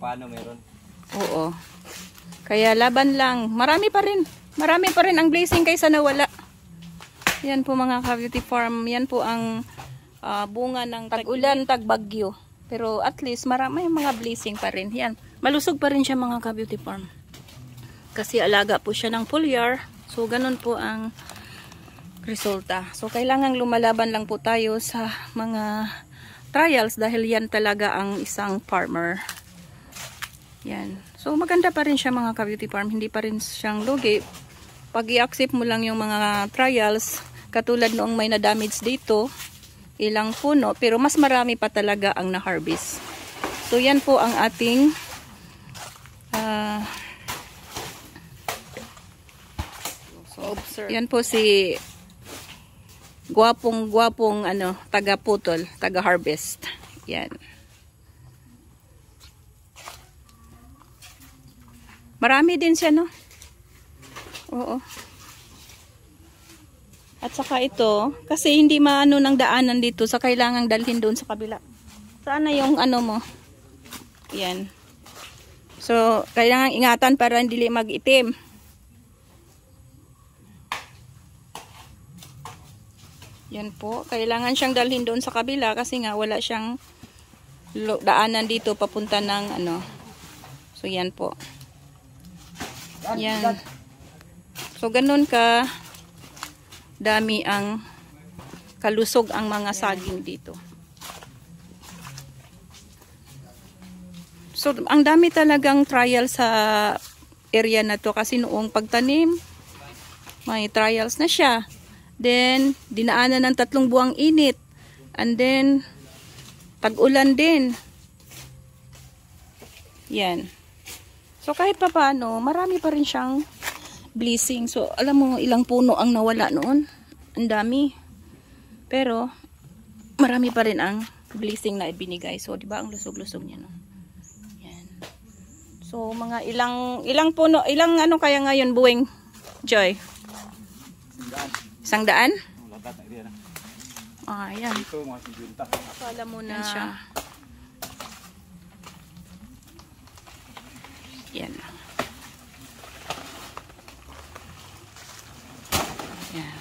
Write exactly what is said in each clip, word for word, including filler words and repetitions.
paano meron. Oo. Kaya laban lang. Marami pa rin. Marami pa rin ang blessing kaysa nawala. Yan po mga ka-beauty farm. Yan po ang uh, bunga ng tag-ulan, tag-bagyo. Pero at least marami mga blessing pa rin. Yan. Malusog pa rin siya mga ka-beauty farm. Kasi alaga po siya ng foliar. So ganun po ang resulta. So kailangan lumalaban lang po tayo sa mga trials dahil yan talaga ang isang farmer. Yan. So maganda pa rin siya mga ka-beauty farm. Hindi pa rin siyang lugi. Pag i-accept mo lang yung mga trials, katulad noong may na-damage dito, ilang puno, pero mas marami pa talaga ang na-harvest. So yan po ang ating uh, so, yan po si Gwapong gwapong ano, taga-putol, taga-harvest. Yan. Marami din siya, no? Oo. At saka ito, kasi hindi maano ng daanan dito, sa kailangang dalhin doon sa kabila. Sana yung ano mo. Yan. So, kailangan ingatan para hindi mag-itim. Yan po. Kailangan siyang dalhin doon sa kabila kasi nga wala siyang daanan dito papunta ng ano. So, yan po. Yan. So, ganun ka dami ang kalusog ang mga saging dito. So, ang dami talagang trial sa area na to kasi noong pagtanim, may trials na siya. Then, dinaanan ng tatlong buwang init. And then, tag-ulan din. Yan. So, kahit pa paano, marami pa rin siyang blessing. So, alam mo, ilang puno ang nawala noon. Ang dami. Pero, marami pa rin ang blessing na ibinigay. So, di ba ang lusog-lusog niya, no? Yan. So, mga ilang, ilang puno, ilang ano kaya ngayon, buwing, Joy? Isang daan? Ah, yan. Akala mo na siya. Yan. Yan.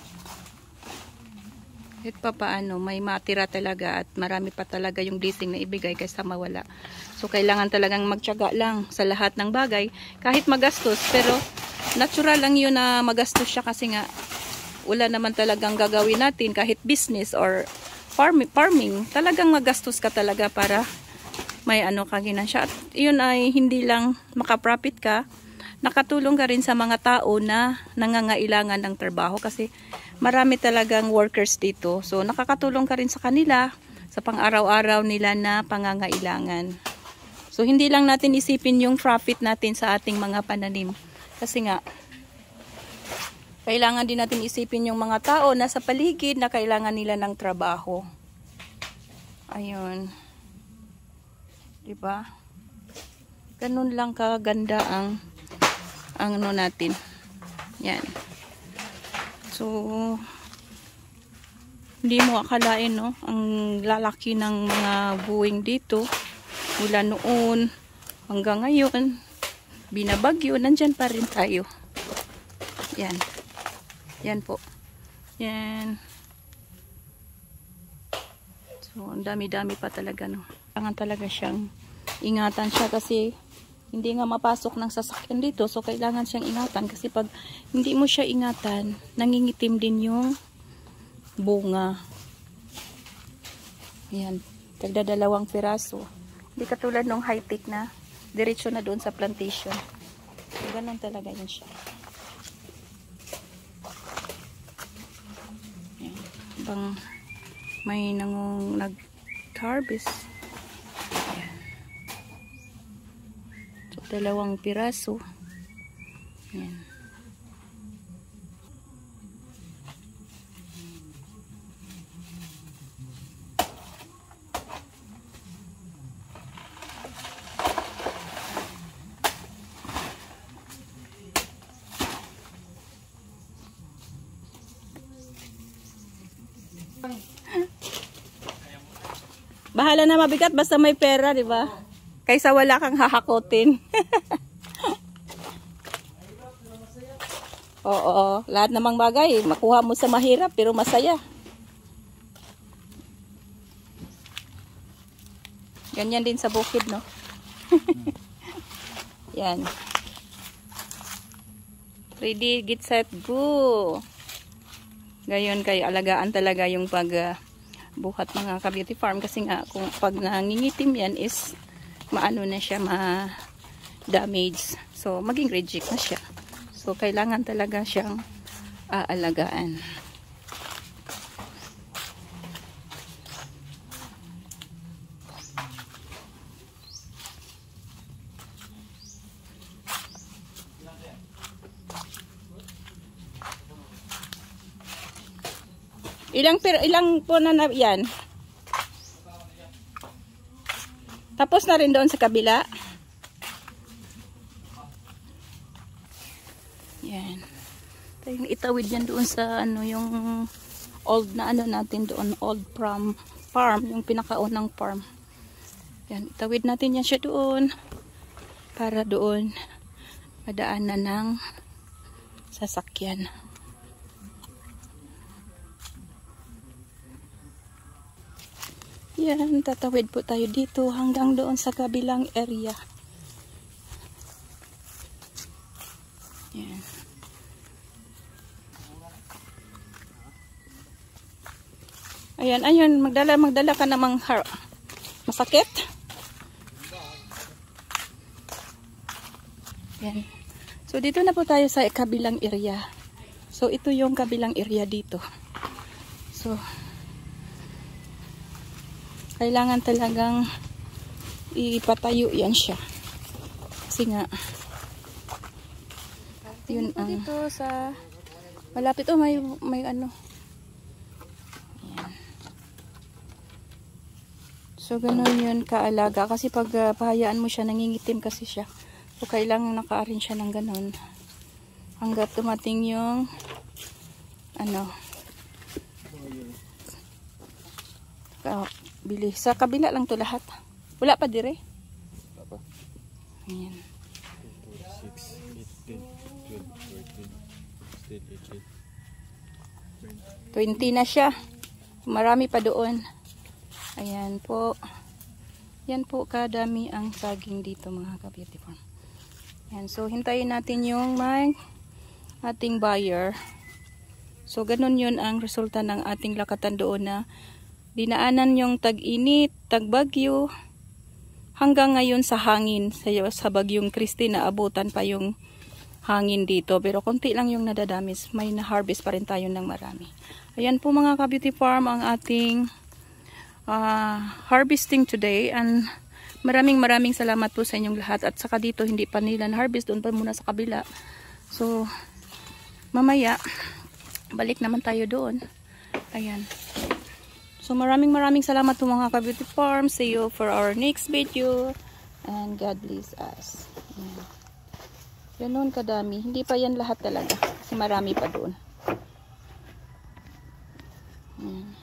Kahit pa paano, may matira talaga at marami pa talaga yung blessing na ibigay kaysa mawala. So, kailangan talagang magtiyaga lang sa lahat ng bagay. Kahit magastos, pero natural lang yun na magastos siya kasi nga wala naman talagang gagawin natin kahit business or farming, farming talagang magastos ka talaga para may ano ka ginansya. At yun ay hindi lang makaprofit ka, nakatulong ka rin sa mga tao na nangangailangan ng trabaho kasi marami talagang workers dito. So nakakatulong ka rin sa kanila sa pang-araw-araw nila na pangangailangan. So hindi lang natin isipin yung profit natin sa ating mga pananim kasi nga kailangan din natin isipin yung mga tao na sa paligid na kailangan nila ng trabaho. Ayun. Diba? Ganun lang kaganda ang ang ano natin. Yan. So, hindi mo akalain, no? Ang lalaki ng mga buwing dito. Mula noon hanggang ngayon. Binabagyo. Nandyan pa rin tayo. Yan. Yan po. Yan. So, ang dami-dami pa talaga, no. Kailangan talaga siyang ingatan siya kasi hindi nga mapasok ng sasakyan dito. So, kailangan siyang ingatan kasi pag hindi mo siya ingatan, nangingitim din yung bunga. Yan. Tagdadalawang piraso. Hindi katulad nung high-tech na diretso na doon sa plantation. So, ganun talaga yun siya. Bang may nangung nag-harvest. Ayan. So, dalawang piraso. Ayan. Bahala na mabigat basta may pera, di ba? Kaysa wala kang hahakotin. Oo, lahat namang bagay, makuha mo sa mahirap pero masaya. Ganyan din sa bukid, no? Yan. Ready, get set, go! Gayon kayo, alagaan talaga yung pag uh, buhat mga ka-beauty farm kasi nga kung pag nangingitim yan is maano na siya, ma-damage. So, maging reject na siya. So, kailangan talaga siyang aalagaan. Ilang per, ilang po na, na yan? Tapos na rin doon sa kabila. Yan. Tayong itawid yan doon sa ano yung old na ano natin doon, old farm, farm, yung pinakaunang farm. Yan, itawid natin yan siya doon para doon madaanan ng sasakyan. Yan, tatawid po tayo dito hanggang doon sa kabilang area. Yan. Ayan, ayan, magdala, magdala ka namang har masakit. Yan. So, dito na po tayo sa kabilang area. So, ito yung kabilang area dito. So, kailangan talagang ipatayo yan siya. Kasi nga, yun ang dito sa malapit. Oh, may, may ano. So, ganun yun kaalaga. Kasi pag uh, pahayaan mo siya, nangingitim kasi siya. So, kailangan nakaarin siya ng ganun. Hanggat tumating yung ano. Uh, bili. Sa kabila lang to lahat. Wala pa dire? Wala pa. Ayan. six, eight, ten, twelve, thirteen, sixteen, eighteen, twenty na siya. Marami pa doon. Ayan po. Yan po kadami ang saging dito mga ka-beauty farm. Yan. So, hintayin natin yung may ating buyer. So, ganun yun ang resulta ng ating lakatan doon na dinaanan yung tag-init, tag-bagyo, hanggang ngayon sa hangin. Sa, sa bagyong Christy na abutan pa yung hangin dito. Pero konti lang yung nadadamis. May na-harvest pa rin tayo ng marami. Ayan po mga ka-beauty farm ang ating Uh, harvesting today, and maraming maraming salamat po sa inyong lahat. At saka dito hindi pa nila na-harvest, doon pa muna sa kabila. So mamaya balik naman tayo doon. Ayan. So maraming maraming salamat po mga ka-beauty farm. See you for our next video, and God bless us. Ayan. Ganun kadami. Hindi pa yan lahat talaga kasi marami pa doon. Ayan.